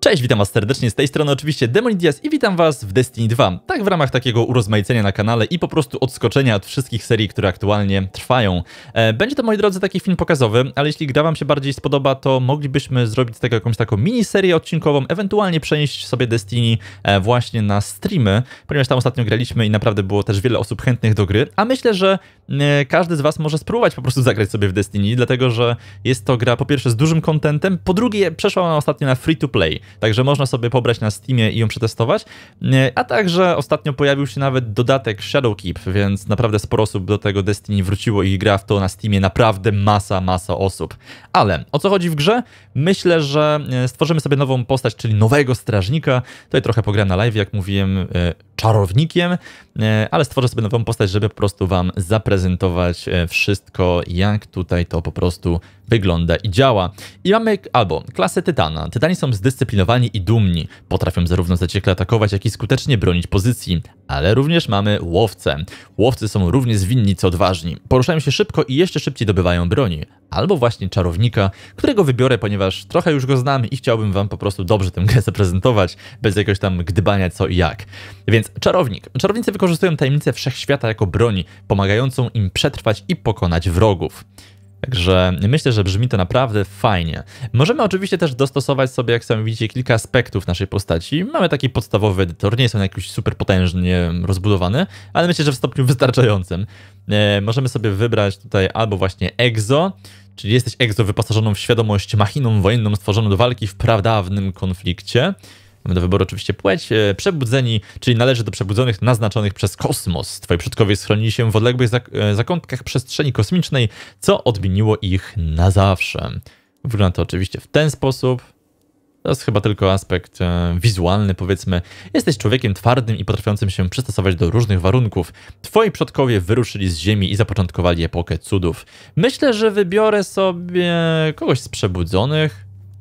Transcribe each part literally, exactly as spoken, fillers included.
Cześć, witam was serdecznie, z tej strony oczywiście Demonidias i witam was w Destiny dwa. Tak w ramach takiego urozmaicenia na kanale i po prostu odskoczenia od wszystkich serii, które aktualnie trwają. Będzie to, moi drodzy, taki film pokazowy, ale jeśli gra wam się bardziej spodoba, to moglibyśmy zrobić z tego jakąś taką miniserię odcinkową, ewentualnie przenieść sobie Destiny właśnie na streamy, ponieważ tam ostatnio graliśmy i naprawdę było też wiele osób chętnych do gry, a myślę, że każdy z was może spróbować po prostu zagrać sobie w Destiny, dlatego że jest to gra po pierwsze z dużym contentem, po drugie przeszła ona ostatnio na free to play. Także można sobie pobrać na Steamie i ją przetestować, a także ostatnio pojawił się nawet dodatek Shadowkeep, więc naprawdę sporo osób do tego Destiny wróciło i gra w to na Steamie naprawdę masa, masa osób. Ale o co chodzi w grze? Myślę, że stworzymy sobie nową postać, czyli nowego strażnika. Tutaj trochę pograłem na live, jak mówiłem, czarownikiem, ale stworzę sobie nową postać, żeby po prostu wam zaprezentować wszystko, jak tutaj to po prostu wygląda i działa. I mamy albo klasę Tytana. Tytani są zdyscyplinowani i dumni. Potrafią zarówno zaciekle atakować, jak i skutecznie bronić pozycji. Ale również mamy łowcę. Łowcy są równie zwinni, co odważni. Poruszają się szybko i jeszcze szybciej dobywają broni. Albo właśnie czarownika, którego wybiorę, ponieważ trochę już go znam i chciałbym wam po prostu dobrze tę grę zaprezentować, bez jakiegoś tam gdybania co i jak. Więc czarownik. Czarownicy wykorzystują tajemnicę wszechświata jako broń, pomagającą im przetrwać i pokonać wrogów. Także myślę, że brzmi to naprawdę fajnie. Możemy oczywiście też dostosować sobie, jak sami widzicie, kilka aspektów naszej postaci. Mamy taki podstawowy edytor, nie jest on jakiś super potężnie rozbudowany, ale myślę, że w stopniu wystarczającym. E, możemy sobie wybrać tutaj albo właśnie Exo, czyli jesteś Exo wyposażoną w świadomość machiną wojenną stworzoną do walki w pradawnym konflikcie. Mamy do wyboru oczywiście płeć, przebudzeni, czyli należy do przebudzonych naznaczonych przez kosmos. Twoi przodkowie schronili się w odległych zak zakątkach przestrzeni kosmicznej, co odmieniło ich na zawsze. Wygląda to oczywiście w ten sposób. To jest chyba tylko aspekt e, wizualny, powiedzmy. Jesteś człowiekiem twardym i potrafiącym się przystosować do różnych warunków. Twoi przodkowie wyruszyli z Ziemi i zapoczątkowali epokę cudów. Myślę, że wybiorę sobie kogoś z przebudzonych.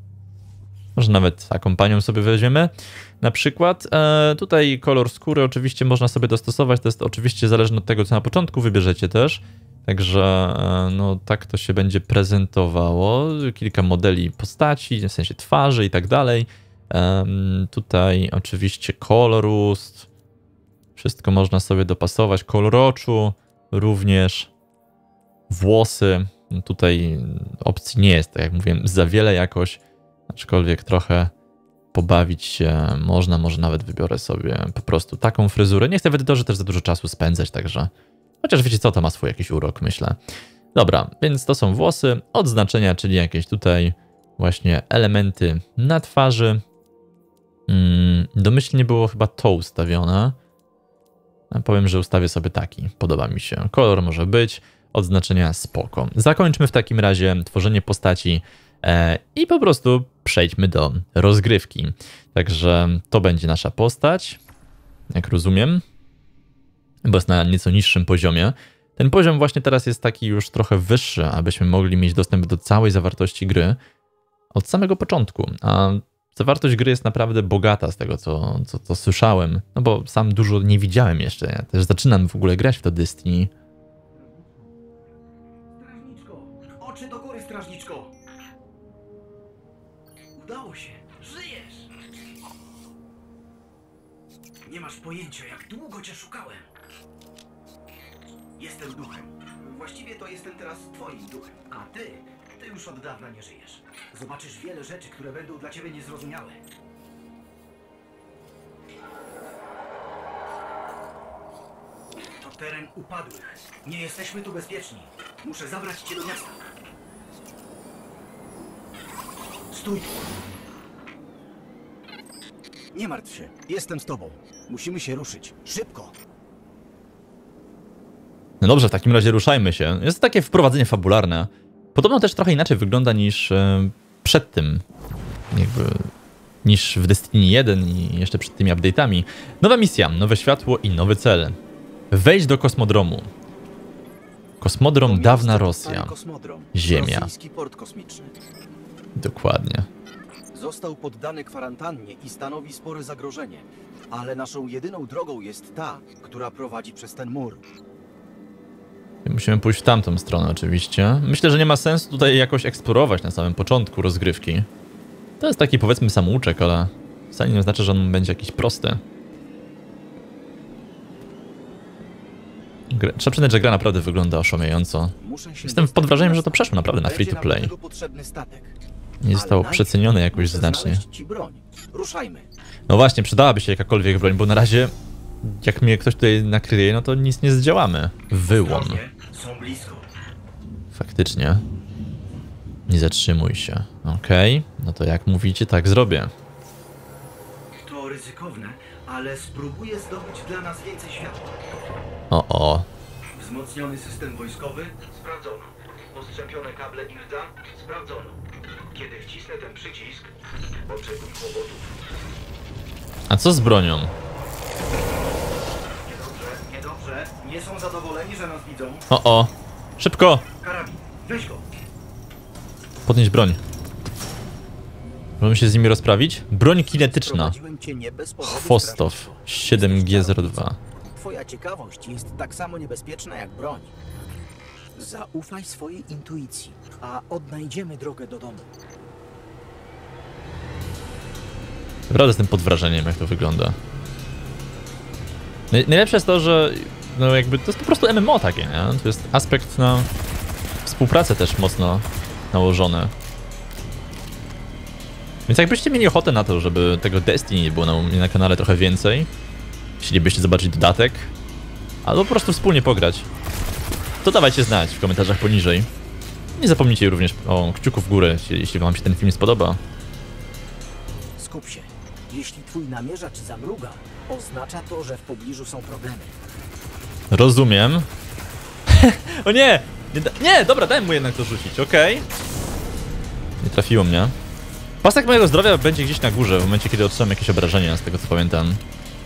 Może nawet taką panią sobie weźmiemy. Na przykład e, tutaj kolor skóry oczywiście można sobie dostosować. To jest oczywiście zależne od tego, co na początku wybierzecie też. Także e, no tak to się będzie prezentowało. Kilka modeli postaci, w sensie twarzy i tak dalej. E, tutaj oczywiście kolor ust. Wszystko można sobie dopasować. Kolor oczu również. Włosy. Tutaj opcji nie jest, tak jak mówiłem, za wiele jakoś. Aczkolwiek trochę pobawić się można, może nawet wybiorę sobie po prostu taką fryzurę. Nie chcę w edytorze też za dużo czasu spędzać, także... Chociaż wiecie co, to ma swój jakiś urok, myślę. Dobra, więc to są włosy, odznaczenia, czyli jakieś tutaj właśnie elementy na twarzy. Hmm, domyślnie było chyba to ustawione. Ja powiem, że ustawię sobie taki, podoba mi się. Kolor może być, odznaczenia spoko. Zakończmy w takim razie tworzenie postaci i po prostu przejdźmy do rozgrywki. Także to będzie nasza postać, jak rozumiem, bo jest na nieco niższym poziomie. Ten poziom właśnie teraz jest taki już trochę wyższy, abyśmy mogli mieć dostęp do całej zawartości gry od samego początku. A zawartość gry jest naprawdę bogata z tego, co, co, co słyszałem, no bo sam dużo nie widziałem jeszcze. Ja też zaczynam w ogóle grać w to Destiny. Strażniczko! Oczy do góry, strażniczko! Udało się! Żyjesz! Nie masz pojęcia, jak długo cię szukałem. Jestem duchem. Właściwie to jestem teraz twoim duchem. A ty, ty już od dawna nie żyjesz. Zobaczysz wiele rzeczy, które będą dla ciebie niezrozumiałe. To teren upadłych. Nie jesteśmy tu bezpieczni. Muszę zabrać cię do miasta. Stój tu. Nie martw się. Jestem z tobą. Musimy się ruszyć. Szybko. No dobrze, w takim razie ruszajmy się. Jest to takie wprowadzenie fabularne. Podobno też trochę inaczej wygląda niż e, przed tym. Jakby niż w Destiny jeden i jeszcze przed tymi update'ami. Nowa misja, nowe światło i nowy cel. Wejdź do kosmodromu. Kosmodrom dawna Rosja. Ziemia. Rosyjski port kosmiczny. Dokładnie. Został poddany kwarantannie i stanowi spore zagrożenie. Ale naszą jedyną drogą jest ta, która prowadzi przez ten mur. Musimy pójść w tamtą stronę oczywiście. Myślę, że nie ma sensu tutaj jakoś eksplorować na samym początku rozgrywki. To jest taki, powiedzmy, samouczek, ale wcale nie znaczy, że on będzie jakiś prosty. Gra, trzeba przyznać, że gra naprawdę wygląda oszałamiająco. Jestem pod wrażeniem, że to przeszło naprawdę na free to play. Nie zostało przecenione jakoś znacznie. No właśnie, przydałaby się jakakolwiek broń, bo na razie, jak mnie ktoś tutaj nakryje, no to nic nie zdziałamy. Wyłom. Faktycznie. Nie zatrzymuj się. Okej, okay. No to jak mówicie, tak zrobię. To ryzykowne, ale spróbuję zdobyć dla nas więcej światła. O, o. Wzmocniony system wojskowy? Sprawdzono. Postrzępione kable I R D A? Sprawdzono. Kiedy wcisnę ten przycisk, oczekuj kłopotów. A co z bronią? Niedobrze, niedobrze. Nie są zadowoleni, że nas widzą. O, o. Szybko! Karabin, weź go. Podnieść broń. Możemy się z nimi rozprawić? Broń kinetyczna. Chwostow siedem G zero dwa. Twoja ciekawość jest tak samo niebezpieczna jak broń. Zaufaj swojej intuicji, a odnajdziemy drogę do domu. Naprawdę jestem pod wrażeniem, jak to wygląda. Najlepsze jest to, że no jakby to jest po prostu M M O takie, nie? To jest aspekt na współpracę też mocno nałożony. Więc jakbyście mieli ochotę na to, żeby tego Destiny było na, na kanale trochę więcej, chcielibyście zobaczyć dodatek, albo po prostu wspólnie pograć, to dawajcie znać w komentarzach poniżej. Nie zapomnijcie również o kciuku w górę, jeśli wam się ten film spodoba. Skup się. Jeśli twój namierzacz zamruga, oznacza to, że w pobliżu są problemy. Rozumiem. O nie! Nie, nie, dobra, dałem mu jednak to rzucić, okej. Okay. Nie trafiło mnie. Pasek mojego zdrowia będzie gdzieś na górze, w momencie, kiedy otrzymam jakieś obrażenia, z tego co pamiętam.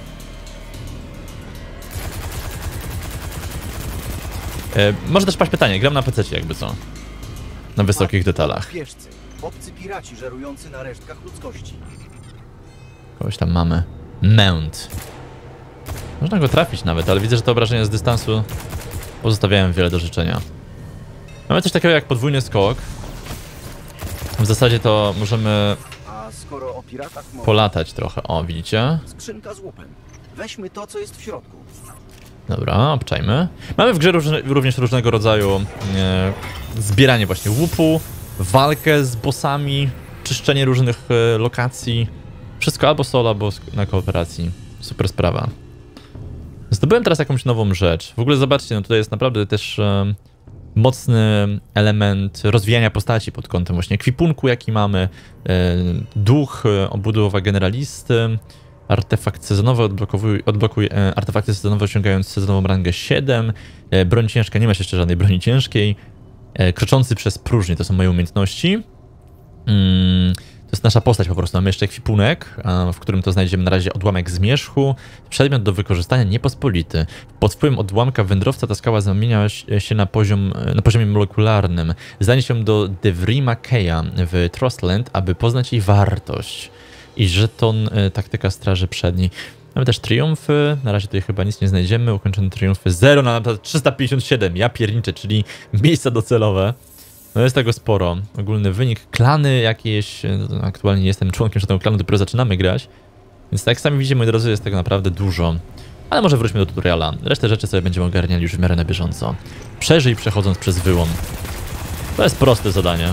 E, może też paść pytanie, gram na pececie jakby co. Na wysokich detalach. Pieszcy, obcy piraci żerujący na resztkach ludzkości. Kogoś tam mamy. Mount. Można go trafić nawet, ale widzę, że te obrażenia z dystansu pozostawiają wiele do życzenia. Mamy coś takiego jak podwójny skok. W zasadzie to możemy A skoro o piratach mowa, polatać trochę. O, widzicie? skrzynka z łupem. Weźmy to, co jest w środku. Dobra, obczajmy. Mamy w grze różne, również różnego rodzaju e, zbieranie właśnie łupu, walkę z bossami, czyszczenie różnych e, lokacji. Wszystko albo solo, albo na kooperacji. Super sprawa. Zdobyłem teraz jakąś nową rzecz. W ogóle zobaczcie, no tutaj jest naprawdę też e, mocny element rozwijania postaci pod kątem właśnie ekwipunku, jaki mamy, e, duch, e, obudowa generalisty, artefakt sezonowy, odblokowuj, odblokuj e, artefakty sezonowe osiągając sezonową rangę siedem, e, broń ciężka, nie ma jeszcze żadnej broni ciężkiej, e, kroczący przez próżnię, to są moje umiejętności. Mm. To jest nasza postać po prostu. Mamy jeszcze ekwipunek, w którym to znajdziemy na razie odłamek zmierzchu. Przedmiot do wykorzystania niepospolity. Pod wpływem odłamka wędrowca ta skała zamienia się na, poziom, na poziomie molekularnym. Zanieś się do Devrima Keya w Trostland, aby poznać jej wartość. I żeton taktyka straży przedniej. Mamy też triumfy. Na razie tutaj chyba nic nie znajdziemy. Ukończone triumfy zero na trzysta pięćdziesiąt siedem. Ja pierniczę, czyli miejsca docelowe. No jest tego sporo. Ogólny wynik. Klany jakieś. Aktualnie nie jestem członkiem żadnego klanu, dopiero zaczynamy grać. Więc tak jak sami widzicie, moi drodzy, jest tego naprawdę dużo. Ale może wróćmy do tutoriala. Resztę rzeczy sobie będziemy ogarniali już w miarę na bieżąco. Przeżyj przechodząc przez wyłom. To jest proste zadanie.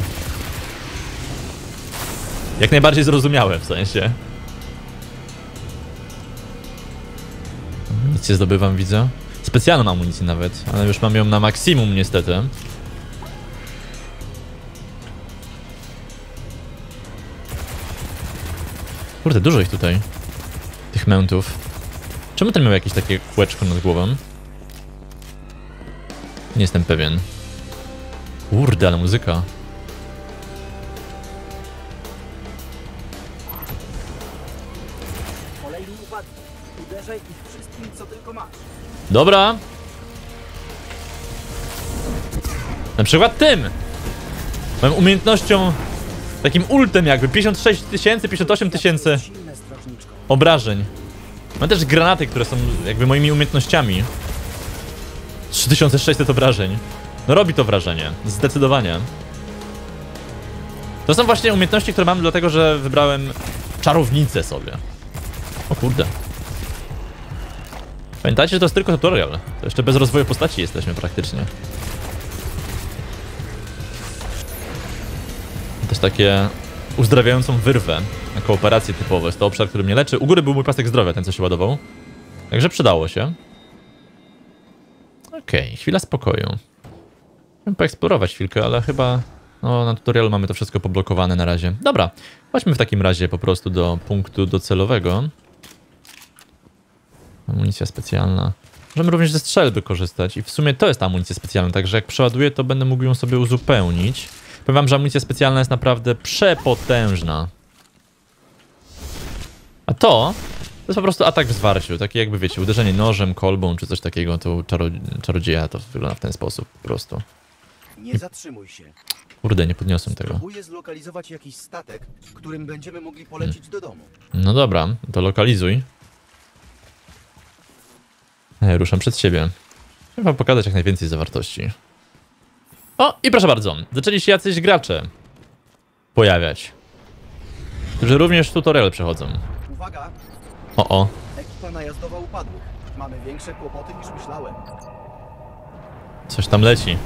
Jak najbardziej zrozumiałe w sensie. Amunicję zdobywam, widzę. Specjalną amunicję nawet, ale już mam ją na maksimum niestety. Kurde, dużo ich tutaj. Tych mountów. Czemu ten miał jakieś takie kółeczko nad głową? Nie jestem pewien. Kurde, ale muzyka. Kolejny upadek. Uderzaj ich wszystkim, co tylko masz. Dobra. Na przykład tym. Moją umiejętnością, takim ultem jakby, pięćdziesiąt sześć tysięcy, pięćdziesiąt osiem tysięcy obrażeń. Mam też granaty, które są jakby moimi umiejętnościami. trzy tysiące sześćset obrażeń. No robi to wrażenie, zdecydowanie. To są właśnie umiejętności, które mam dlatego, że wybrałem czarownicę sobie. O kurde. Pamiętajcie, że to jest tylko tutorial. To jeszcze bez rozwoju postaci jesteśmy praktycznie. Też takie uzdrawiającą wyrwę jako operacje typowe. Jest to obszar, który mnie leczy. U góry był mój pasek zdrowia, ten co się ładował. Także przydało się. Okej, okay, chwila spokoju. Chciałem poeksplorować chwilkę, ale chyba no, na tutorialu mamy to wszystko poblokowane na razie. Dobra, chodźmy w takim razie po prostu do punktu docelowego. Amunicja specjalna. Możemy również ze strzelby korzystać i w sumie to jest ta amunicja specjalna, także jak przeładuję, to będę mógł ją sobie uzupełnić. Powiem wam, że amunicja specjalna jest naprawdę przepotężna. A to, to jest po prostu atak w zwarciu, takie jakby wiecie, uderzenie nożem, kolbą czy coś takiego, to czaro czarodzieja to wygląda w ten sposób po prostu. Nie zatrzymuj się. Kurde, nie podniosłem tego. Próbuję zlokalizować jakiś statek, którym będziemy mogli polecieć hmm. do domu. No dobra, to lokalizuj. Ja ruszam przed siebie. Chcę wam pokazać jak najwięcej zawartości. O, i proszę bardzo, zaczęli się jacyś gracze pojawiać, którzy również tutorial przechodzą. Uwaga! O, o. Ekipa najazdowa upadła. Mamy większe kłopoty niż myślałem. Coś tam leci.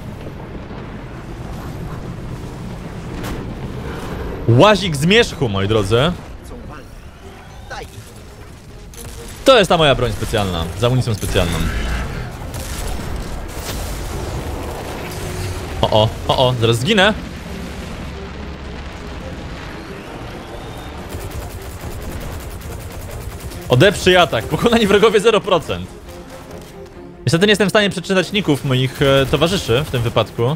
Łazik zmierzchu, moi drodzy. To jest ta moja broń specjalna, z amunicją specjalną. O, o, o, o, zaraz zginę. Odeprzyj atak, pokonani wrogowie zero procent. Niestety nie jestem w stanie przeczytać ników moich e, towarzyszy w tym wypadku.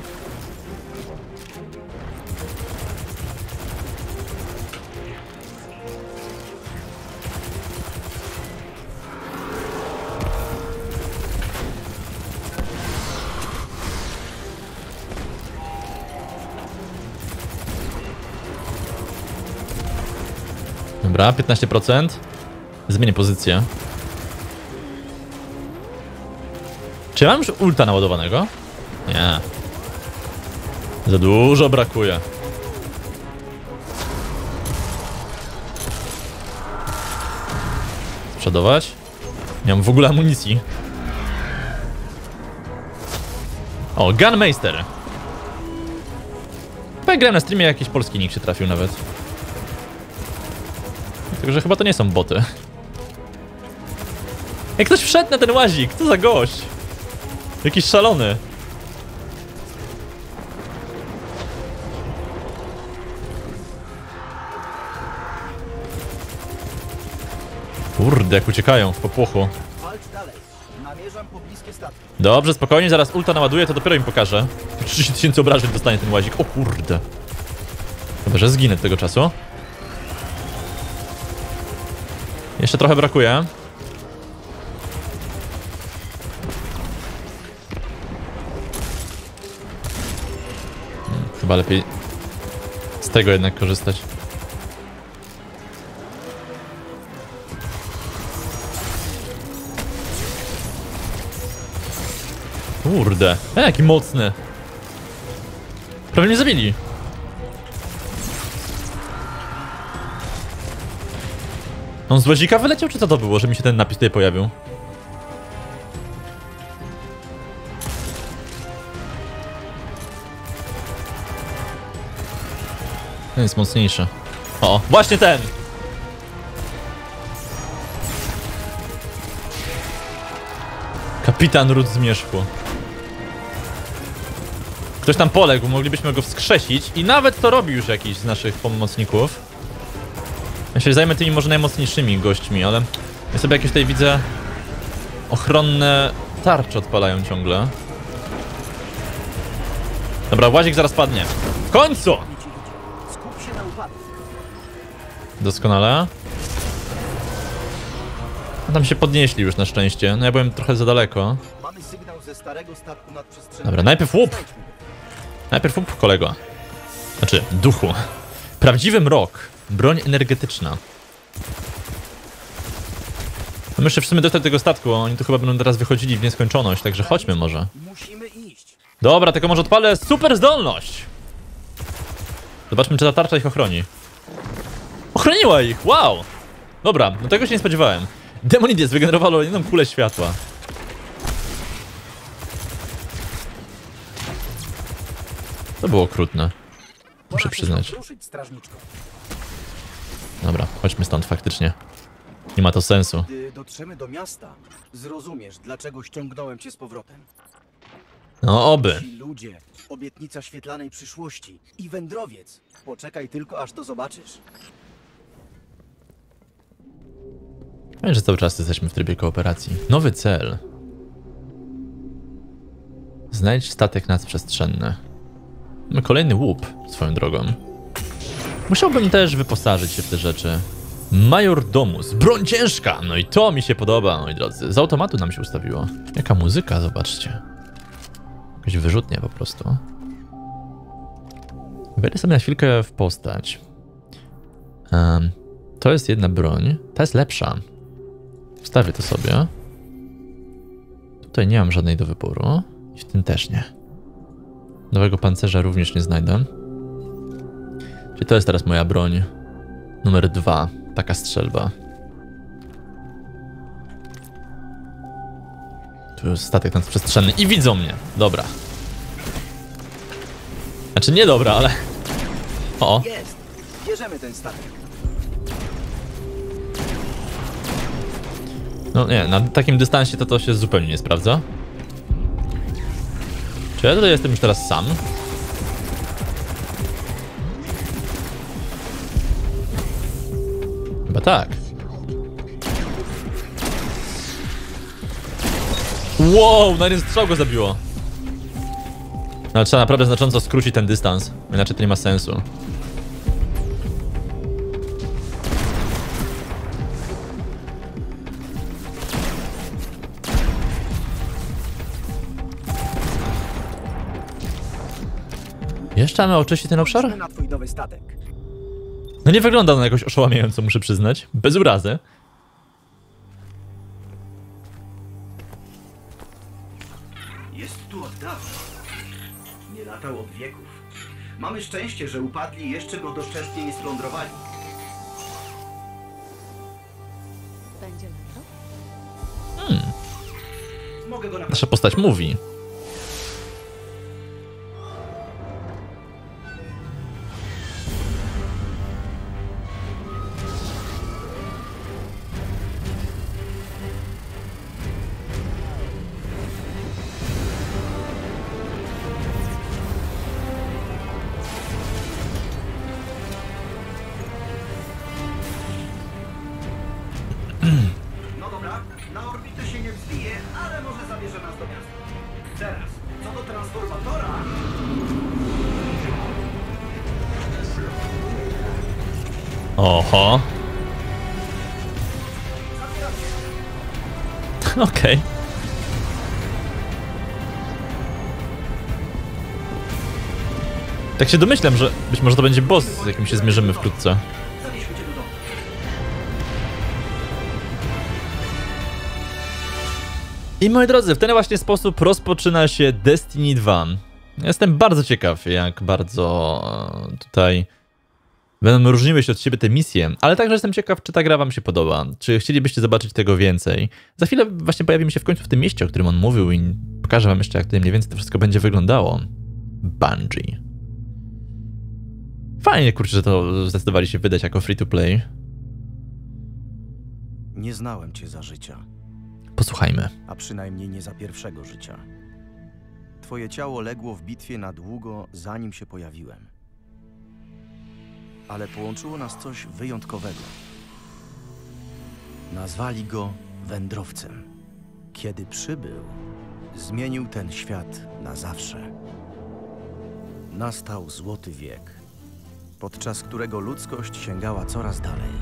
Dobra, piętnaście procent. Zmienię pozycję. Czy ja mam już ulta naładowanego? Nie. Za dużo brakuje. Sprzedawać? Nie mam w ogóle amunicji. O, Gunmeister. Chyba grałem na streamie, jakiś polski nick się trafił nawet. Także chyba to nie są boty. Jak ktoś wszedł na ten łazik, co za gość? Jakiś szalony. Kurde, jak uciekają w popłochu. Dobrze, spokojnie, zaraz ulta naładuję, to dopiero im pokażę. trzydzieści tysięcy obrażeń dostanie ten łazik. O kurde. Chyba, że zginę tego czasu. Jeszcze trochę brakuje. Hmm, chyba lepiej z tego jednak korzystać. Kurde, e, jaki mocny. Prawie mnie zabili. On z łazika wyleciał, czy co to było, że mi się ten napis tutaj pojawił? Ten jest mocniejszy. O, właśnie ten! Kapitan Ród Zmierzchu. Ktoś tam poległ, moglibyśmy go wskrzesić i nawet to robi już jakiś z naszych pomocników. Ja się zajmę tymi może najmocniejszymi gośćmi, ale ja sobie jakieś tutaj widzę ochronne tarcze odpalają ciągle. Dobra, łazik zaraz padnie. W końcu! Doskonale. No tam się podnieśli już na szczęście. No ja byłem trochę za daleko. Dobra, najpierw łup! Najpierw łup, kolego. Znaczy, duchu. Prawdziwy mrok. Broń energetyczna. No muszę w sumie dostać do tego statku, oni tu chyba będą teraz wychodzili w nieskończoność, także chodźmy może. Dobra, tylko może odpalę super zdolność. Zobaczmy, czy ta tarcza ich ochroni. Ochroniła ich! Wow! Dobra, no tego się nie spodziewałem. Demonidius wygenerowało jedną kulę światła. To było okrutne. Muszę przyznać. Dobra, chodźmy stąd faktycznie. Nie ma to sensu. Gdy dotrzemy do miasta, zrozumiesz, dlaczego ściągnąłem cię z powrotem. No oby. Ci ludzie, obietnica świetlanej przyszłości i wędrowiec. Poczekaj tylko, aż to zobaczysz. Wiem, że cały czas jesteśmy w trybie kooperacji. Nowy cel. Znajdź statek nadprzestrzenny. Mamy kolejny łup, swoją drogą. Musiałbym też wyposażyć się w te rzeczy. Majordomus, broń ciężka! No i to mi się podoba, moi drodzy. Z automatu nam się ustawiło. Jaka muzyka, zobaczcie. Jakaś wyrzutnia po prostu. Wejdę sobie na chwilkę w postać. Um, to jest jedna broń. Ta jest lepsza. Wstawię to sobie. Tutaj nie mam żadnej do wyboru. I w tym też nie. Nowego pancerza również nie znajdę. Czyli to jest teraz moja broń. Numer dwa. Taka strzelba. Tu jest statek nadprzestrzenny i widzą mnie. Dobra. Znaczy nie dobra, ale... O. Jest! Bierzemy ten statek. No nie, na takim dystansie to to się zupełnie nie sprawdza. Czy ja tutaj jestem już teraz sam? Chyba tak. Wow, na jeden strzał go zabiło. No, ale trzeba naprawdę znacząco skrócić ten dystans, inaczej to nie ma sensu. Jeszcze mamy oczyścić ten obszar? Na twój nowy statek. No nie wygląda na jakoś oszałamiająco, muszę przyznać. Bez urazy. Jest tu od dawna. Nie latał od wieków. Mamy szczęście, że upadli jeszcze go doszczętnie nie splądrowali. Będzie lewo? Hmm, Mogę go na... nasza postać mówi. No dobra, na orbitę się nie wzbije, ale może zabierze nas do miasta. Teraz, co do transformatora... Oho. Okej. Okay. Tak się domyślam, że być może to będzie boss, z jakim się zmierzymy wkrótce. Zanieśmy cię do domu. I moi drodzy, w ten właśnie sposób rozpoczyna się Destiny dwa. Jestem bardzo ciekaw, jak bardzo tutaj będą różniły się od siebie te misje, ale także jestem ciekaw, czy ta gra wam się podoba, czy chcielibyście zobaczyć tego więcej. Za chwilę właśnie pojawimy się w końcu w tym mieście, o którym on mówił i pokażę wam jeszcze, jak tutaj mniej więcej to wszystko będzie wyglądało. Bungie. Fajnie, kurczę, że to zdecydowali się wydać jako free to play. Nie znałem cię za życia, Posłuchajmy. a przynajmniej nie za pierwszego życia. Twoje ciało legło w bitwie na długo, zanim się pojawiłem. Ale połączyło nas coś wyjątkowego. Nazwali go wędrowcem. Kiedy przybył, zmienił ten świat na zawsze. Nastał złoty wiek, podczas którego ludzkość sięgała coraz dalej.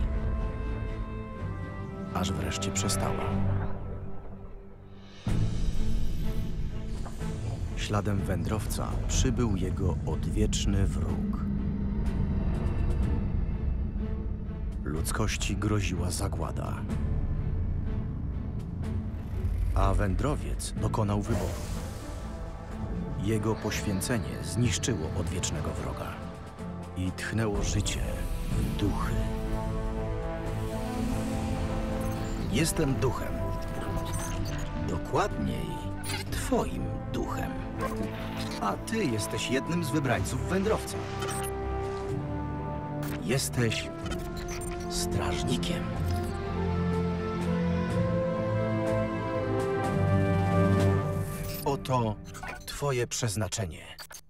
Aż wreszcie przestała. Śladem wędrowca przybył jego odwieczny wróg. Ludzkości groziła zagłada. A wędrowiec dokonał wyboru. Jego poświęcenie zniszczyło odwiecznego wroga. i tchnęło życie, duchy. Jestem duchem. Dokładniej, twoim duchem. A ty jesteś jednym z wybrańców wędrowca. Jesteś strażnikiem. Oto twoje przeznaczenie.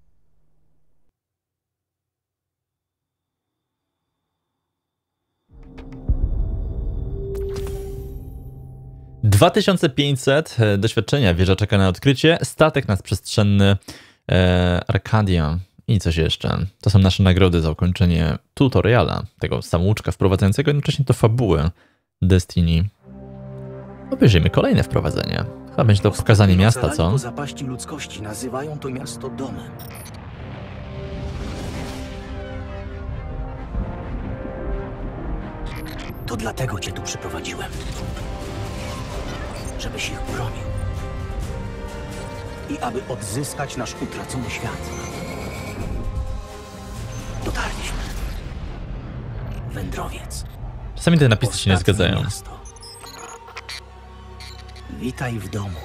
dwa tysiące pięćset doświadczenia, wieża czeka na odkrycie, statek nadprzestrzenny, e, Arcadia i coś jeszcze. To są nasze nagrody za ukończenie tutoriala, tego samouczka wprowadzającego jednocześnie to fabułę Destiny. Obejrzyjmy kolejne wprowadzenie. Chyba będzie to pokazanie miasta, co? Po zapaści ludzkości nazywają to miasto domem. To dlatego cię tu przyprowadziłem. Żebyś ich bronił. I aby odzyskać nasz utracony świat. Dotarliśmy. Wędrowiec. Czasami te napisy się nie Ostatnie zgadzają. miasto. Witaj w domu.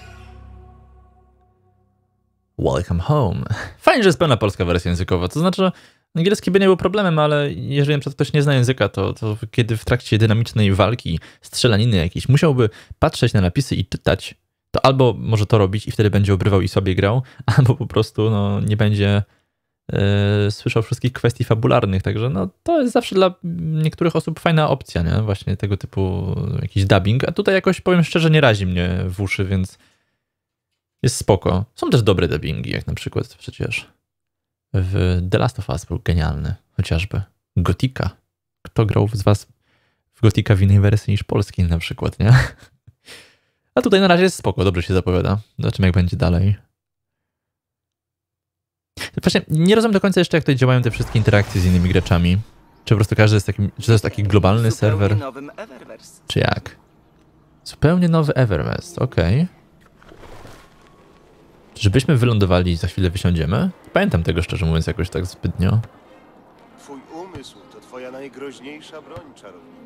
Welcome home. Fajnie, że jest pełna polska wersja językowa. To znaczy, że angielski by nie był problemem, ale jeżeli na przykład ktoś nie zna języka, to, to kiedy w trakcie dynamicznej walki, strzelaniny jakiejś, musiałby patrzeć na napisy i czytać, to albo może to robić i wtedy będzie obrywał i sobie grał, albo po prostu no, nie będzie yy, słyszał wszystkich kwestii fabularnych. Także no, to jest zawsze dla niektórych osób fajna opcja, nie? Właśnie tego typu jakiś dubbing. A tutaj jakoś, powiem szczerze, nie razi mnie w uszy, więc jest spoko. Są też dobre dubbingi, jak na przykład przecież w The Last of Us był genialny, chociażby. Gotika. Kto grał z was w Gotika w innej wersji niż polskiej na przykład, nie? A tutaj na razie jest spoko, dobrze się zapowiada. Zobaczymy, jak będzie dalej. Właśnie nie rozumiem do końca jeszcze, jak tutaj działają te wszystkie interakcje z innymi graczami. Czy po prostu każdy jest takim, czy to jest taki globalny serwer? Czy jak? Zupełnie nowy Everwest, okej. Okay. Żebyśmy wylądowali i za chwilę wysiądziemy? Pamiętam tego, szczerze mówiąc, jakoś tak zbytnio. Twój umysł to twoja najgroźniejsza broń, czarownik.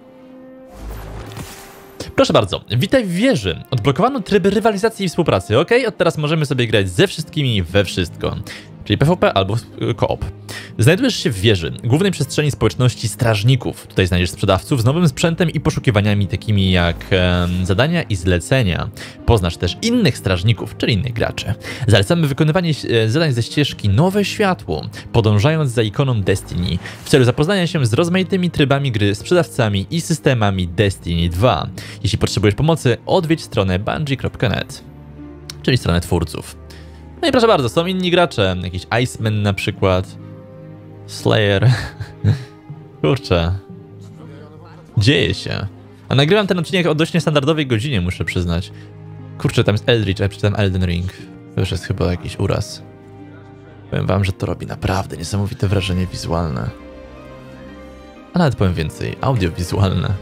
Proszę bardzo, witaj w wieży. Odblokowano tryby rywalizacji i współpracy, ok? Od teraz możemy sobie grać ze wszystkimi we wszystko. Czyli P V P albo koop. Znajdujesz się w wieży, głównej przestrzeni społeczności strażników. Tutaj znajdziesz sprzedawców z nowym sprzętem i poszukiwaniami takimi jak e, zadania i zlecenia. Poznasz też innych strażników, czyli innych graczy. Zalecamy wykonywanie e, zadań ze ścieżki Nowe Światło, podążając za ikoną Destiny, w celu zapoznania się z rozmaitymi trybami gry, sprzedawcami i systemami Destiny dwa. Jeśli potrzebujesz pomocy, odwiedź stronę bungie kropka net, czyli stronę twórców. No i proszę bardzo, są inni gracze, jakiś Iceman na przykład, Slayer, kurczę, dzieje się. A nagrywam ten odcinek o dość niestandardowej godzinie, muszę przyznać. Kurczę, tam jest Eldritch, a ja przeczytałem Elden Ring, to już jest chyba jakiś uraz. Powiem wam, że to robi naprawdę niesamowite wrażenie wizualne. A nawet powiem więcej, audiowizualne.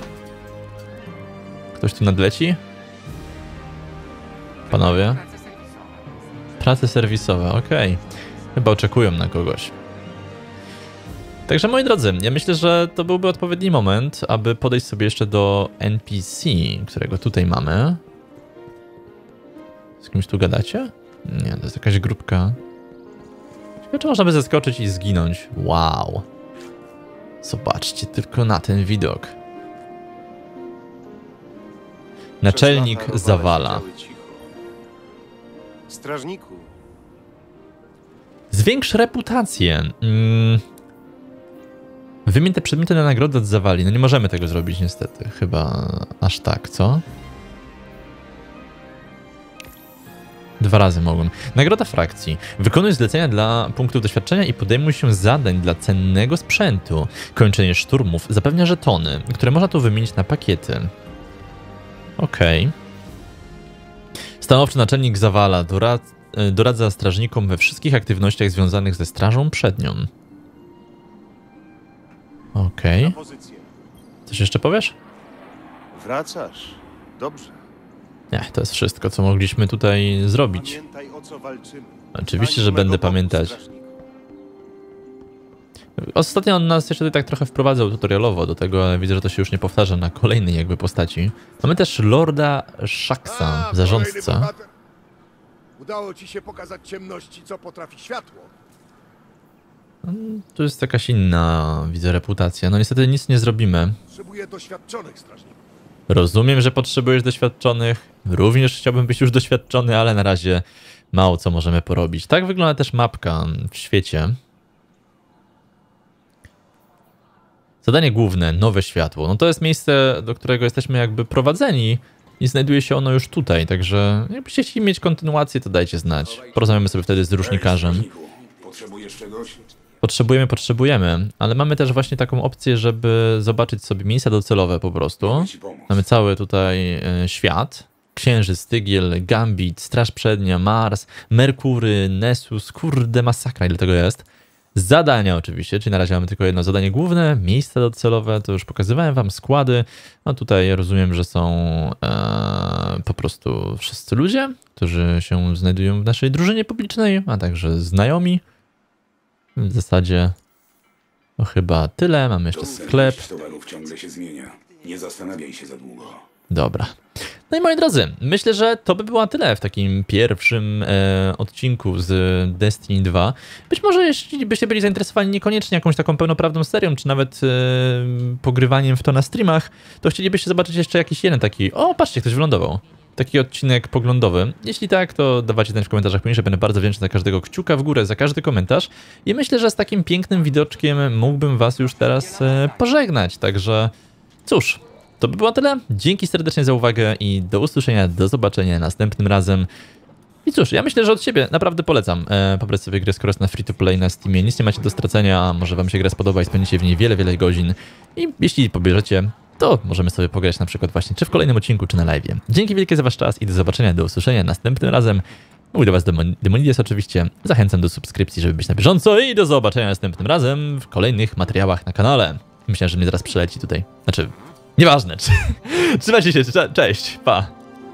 Ktoś tu nadleci? Panowie? Prace serwisowe, okej. Okay. Chyba oczekują na kogoś. Także moi drodzy, ja myślę, że to byłby odpowiedni moment, aby podejść sobie jeszcze do N P C, którego tutaj mamy. Z kimś tu gadacie? Nie, to jest jakaś grupka. Ciekawe, czy można by zeskoczyć i zginąć. Wow. Zobaczcie tylko na ten widok. Naczelnik Zawala. Strażniku. Zwiększ reputację. Mm. Wymień te przedmioty na nagrodę od Zawali. No nie możemy tego zrobić niestety. Chyba aż tak, co? Dwa razy mogłem. Nagroda frakcji. Wykonuj zlecenia dla punktów doświadczenia i podejmuj się zadań dla cennego sprzętu. Kończenie szturmów zapewnia żetony, które można tu wymienić na pakiety. Okej. Okay. Stanowczy naczelnik Zawala dorad, doradza strażnikom we wszystkich aktywnościach związanych ze strażą przednią. Okej. Okay. Coś jeszcze powiesz? Wracasz. Dobrze. Nie, to jest wszystko, co mogliśmy tutaj zrobić. Pamiętaj, o co walczymy. Oczywiście, że będę pamiętać. Ostatnio on nas jeszcze tutaj tak trochę wprowadzał tutorialowo do tego, ale widzę, że to się już nie powtarza na kolejnej jakby postaci. Mamy też Lorda Shaxa, zarządcę. Udało ci się pokazać ciemności, co potrafi światło. Tu jest jakaś inna, widzę, reputacja. No niestety nic nie zrobimy. Potrzebuję doświadczonych strażników. Rozumiem, że potrzebujesz doświadczonych. Również chciałbym być już doświadczony, ale na razie mało co możemy porobić. Tak wygląda też mapka w świecie. Zadanie główne, nowe światło. No to jest miejsce, do którego jesteśmy jakby prowadzeni i znajduje się ono już tutaj, także jakbyście chcieli mieć kontynuację, to dajcie znać. Porozmawiamy sobie wtedy z różnikarzem. Potrzebujesz czegoś? Potrzebujemy, potrzebujemy, ale mamy też właśnie taką opcję, żeby zobaczyć sobie miejsca docelowe po prostu. Mamy cały tutaj e, świat. Księżyc, Stygiel, Gambit, Straż Przednia, Mars, Merkury, Nessus, kurde masakra, ile tego jest. Zadania oczywiście, czyli na razie mamy tylko jedno zadanie główne, miejsca docelowe, to już pokazywałem wam składy. No tutaj rozumiem, że są e, po prostu wszyscy ludzie, którzy się znajdują w naszej drużynie publicznej, a także znajomi. W zasadzie to chyba tyle, mamy jeszcze sklep. Towarów ciągle się zmienia. Nie zastanawiaj się za długo. Dobra. No i moi drodzy, myślę, że to by było tyle w takim pierwszym e, odcinku z Destiny dwa. Być może jeśli byście byli zainteresowani niekoniecznie jakąś taką pełnoprawną serią, czy nawet e, pogrywaniem w to na streamach, to chcielibyście zobaczyć jeszcze jakiś jeden taki... O, patrzcie, ktoś wylądował. Taki odcinek poglądowy. Jeśli tak, to dawajcie ten w komentarzach poniżej. Będę bardzo wdzięczny za każdego kciuka w górę, za każdy komentarz. I myślę, że z takim pięknym widoczkiem mógłbym was już teraz e, pożegnać. Także cóż, to by było tyle. Dzięki serdecznie za uwagę i do usłyszenia, do zobaczenia następnym razem. I cóż, ja myślę, że od siebie naprawdę polecam e, pobrać sobie grę, skoro jest na free to play na Steamie. Nic nie macie do stracenia, a może wam się gra spodoba i spędzicie w niej wiele, wiele godzin. I jeśli pobierzecie, to możemy sobie pograć na przykład właśnie czy w kolejnym odcinku, czy na live'ie. Dzięki wielkie za wasz czas i do zobaczenia, do usłyszenia następnym razem. Mówię do was Demonidias oczywiście. Zachęcam do subskrypcji, żeby być na bieżąco i do zobaczenia następnym razem w kolejnych materiałach na kanale. Myślę, że mnie zaraz przeleci tutaj. Znaczy, nieważne. Trzymajcie się, cześć, pa!